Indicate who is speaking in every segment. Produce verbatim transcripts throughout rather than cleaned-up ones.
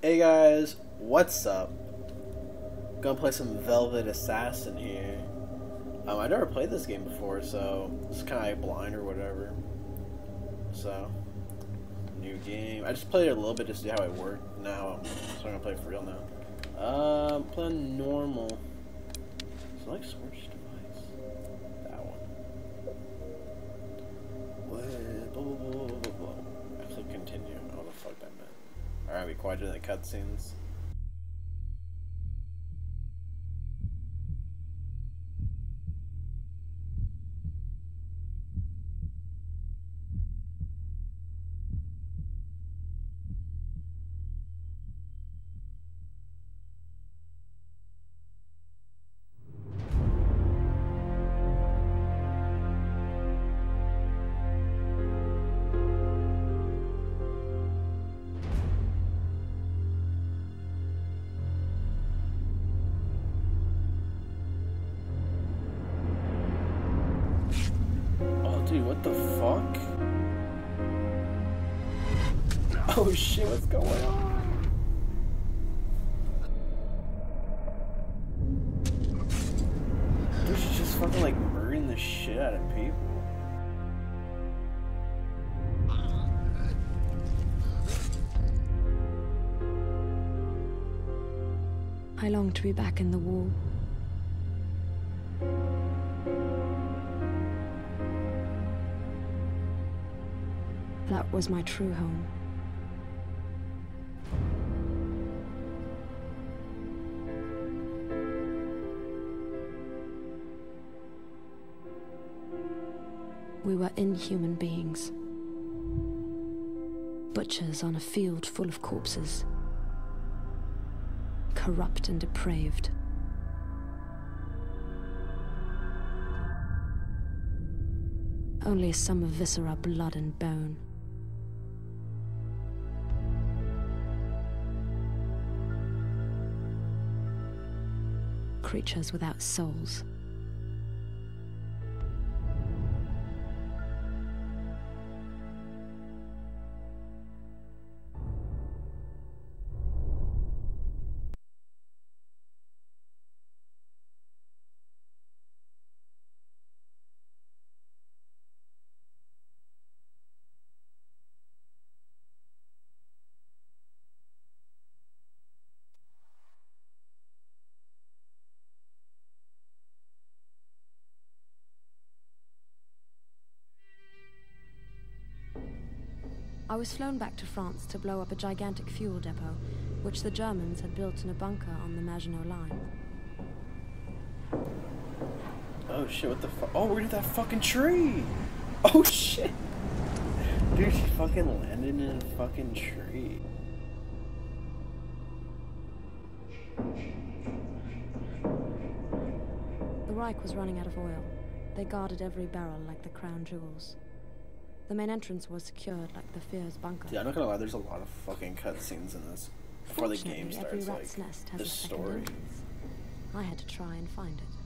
Speaker 1: Hey guys, what's up? Gonna play some Velvet Assassin here. Um, I never played this game before, so it's kind of like blind or whatever. So, new game. I just played it a little bit to see how it worked. Now, so I'm gonna play it for real now. Um, playing normal. Select source device. That one. What? Blah, blah, blah, blah, blah, blah. I click continue. Oh, the fuck that meant. Alright, be quiet during the cutscenes. Dude, what the fuck? Oh shit, what's going on? Dude, she's just fucking like murdering the shit out of people.
Speaker 2: I long to be back in the war. That was my true home. We were inhuman beings. Butchers on a field full of corpses. Corrupt and depraved. Only some of viscera, blood and bone. Creatures without souls. I was flown back to France to blow up a gigantic fuel depot, which the Germans had built in a bunker on the Maginot Line.
Speaker 1: Oh shit, what the fuck? Oh, where did that fucking tree? Oh shit! Dude, she fucking landed in a fucking tree.
Speaker 2: The Reich was running out of oil. They guarded every barrel like the crown jewels. The main entrance was secured like the Fear's bunker.
Speaker 1: Yeah, I'm not gonna lie, there's a lot of fucking cutscenes in this before the game starts,
Speaker 2: every rat's
Speaker 1: like,
Speaker 2: nest has
Speaker 1: the
Speaker 2: a second
Speaker 1: story.
Speaker 2: entrance. I had to try and find it.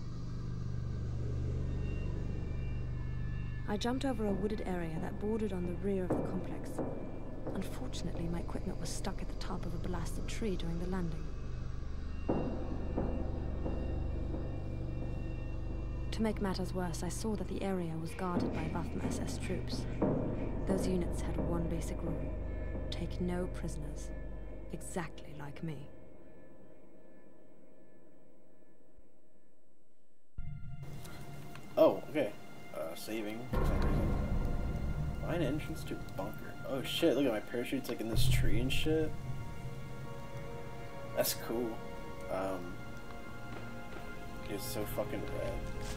Speaker 2: I jumped over a wooded area that bordered on the rear of the complex. Unfortunately, my equipment was stuck at the top of a blasted tree during the landing. To make matters worse, I saw that the area was guarded by Waffen S S troops. Those units had one basic rule: take no prisoners. Exactly like me.
Speaker 1: Oh, okay. Uh, saving for some reason. Find entrance to bunker. Oh shit, look at my parachute's like in this tree and shit. That's cool. Um, it's so fucking red.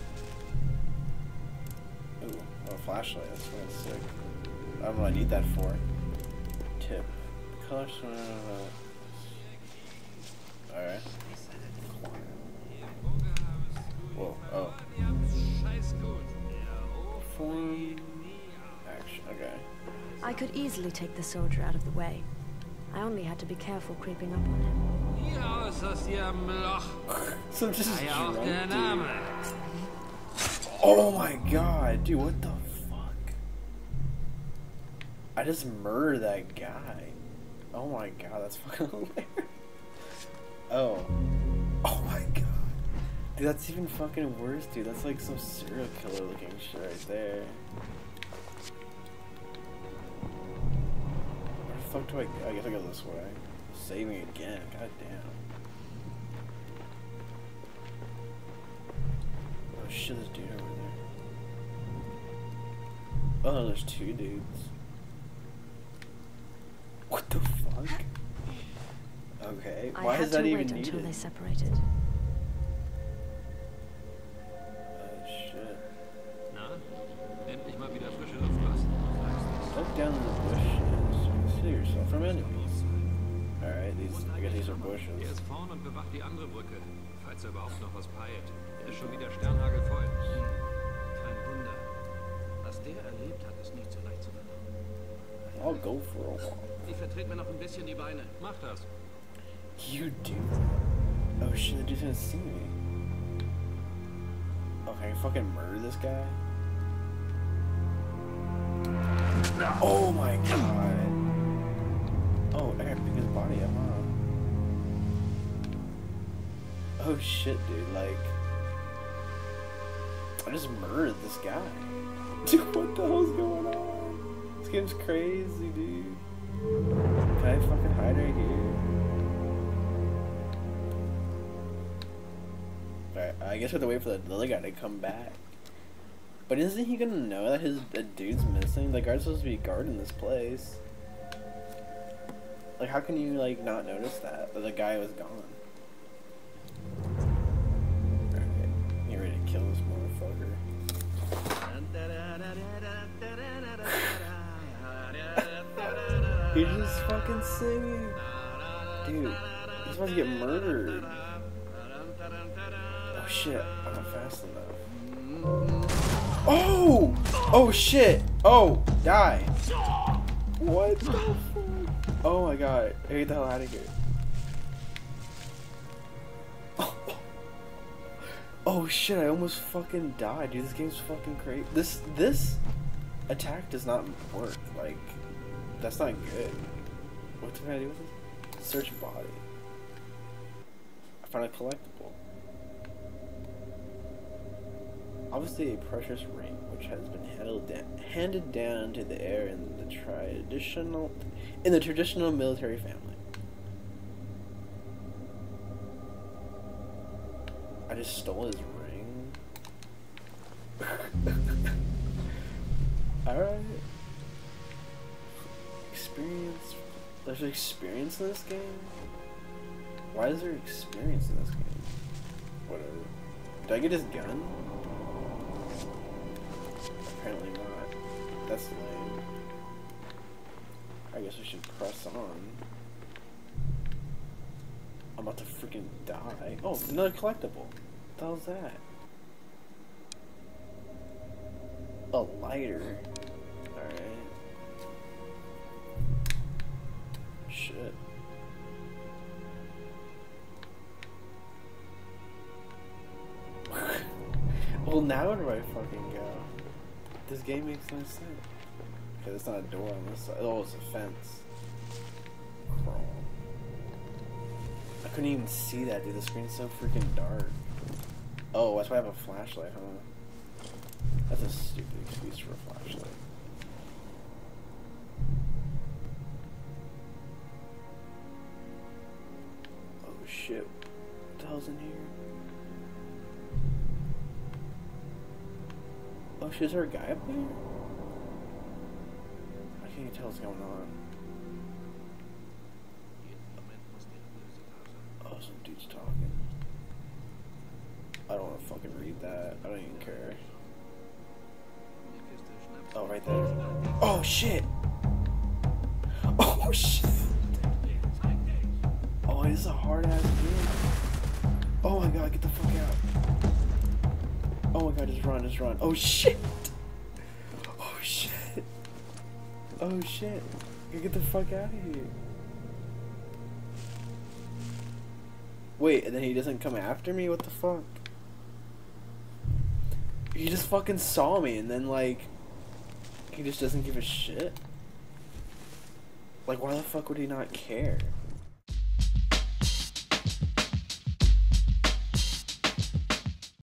Speaker 1: Ooh, oh, a flashlight. That's fucking sick. I don't know what I need that for. Tip. Color. Alright. Whoa, oh. Form. Action, okay.
Speaker 2: I could easily take the soldier out of the way. I only had to be careful creeping up on him.
Speaker 1: So just drunk, dude. Oh my god, dude, what the fuck? I just murdered that guy. Oh my god, that's fucking hilarious. Oh. Oh my god. Dude, that's even fucking worse, dude. That's like some serial killer looking shit right there. Where the fuck do I go? I guess I go this way. Saving again. God damn. Oh shit, there's a dude over there. Oh no, there's two dudes. What the fuck? Okay, why
Speaker 2: I had
Speaker 1: is that
Speaker 2: to
Speaker 1: even
Speaker 2: wait
Speaker 1: needed?
Speaker 2: until they separated.
Speaker 1: Oh shit.
Speaker 3: Na? Endlich mal wieder frische Luft lassen.
Speaker 1: Look down in the bushes. Conceal yourself from enemies. Alright, these, I guess these are bushes.
Speaker 3: Er ist vorn und bewacht die andere Brücke, falls er überhaupt noch was peilt. Er ist schon wieder sternhagelvoll.
Speaker 4: Hm, kein Wunder. Was der erlebt hat, ist nicht so leicht zu verdauen.
Speaker 1: I'll go for a walk.
Speaker 4: Ich vertrete mir noch ein bisschen die Beine.
Speaker 3: Mach das.
Speaker 1: You do? Oh shit, the dude's gonna see me. Okay, fucking murder this guy? Oh my god. Oh, I gotta pick his body up, huh? Oh shit, dude, like... I just murdered this guy. Dude, what the hell's going on? This game's crazy, dude. Can I fucking hide right here? Alright, I guess we have to wait for the other guy to come back. But isn't he gonna know that his the dude's missing? The guard's supposed to be guarding this place. Like, how can you, like, not notice that? That the guy was gone? Alright, get ready to kill this motherfucker. He's just fucking singing. Dude, he's about to get murdered. Oh shit, I'm not fast enough. Oh! Oh shit! Oh! Die! What the fuck? Oh my god, get the hell out of here. Oh. Oh shit, I almost fucking died, dude. This game's fucking crazy. This, this attack does not work. Like, that's not good. What can I do with it? Search body. I found a collectible. Obviously a precious ring, which has been handled down, handed down to the heir in the traditional, in the traditional military family. I just stole his ring. Alright. Experience. There's experience in this game? Why is there experience in this game? Whatever. Did I get his gun? Apparently not. That's lame. I guess we should press on. I'm about to freaking die. Oh, another collectible. What the hell's that? A lighter. Alright. Shit. Well, now where do I fucking go? This game makes no sense. Okay, there's not a door on this side. Oh, it's a fence. Crawl. I couldn't even see that, dude. The screen's so freaking dark. Oh, that's why I have a flashlight, huh? That's a stupid excuse for a flashlight. Oh shit. What the hell's in here? Oh shit, is there a guy up there? I can't even tell what's going on. Oh, some dude's talking. I don't want to fucking read that. I don't even care. Oh, right there. Oh shit! Oh shit! Oh, this is a hard ass game. Oh my god, get the fuck out. Oh my god, just run, just run. Oh shit! Oh shit! Oh shit! Get the fuck out of here. Wait, and then he doesn't come after me? What the fuck? He just fucking saw me and then like, he just doesn't give a shit? Like, why the fuck would he not care?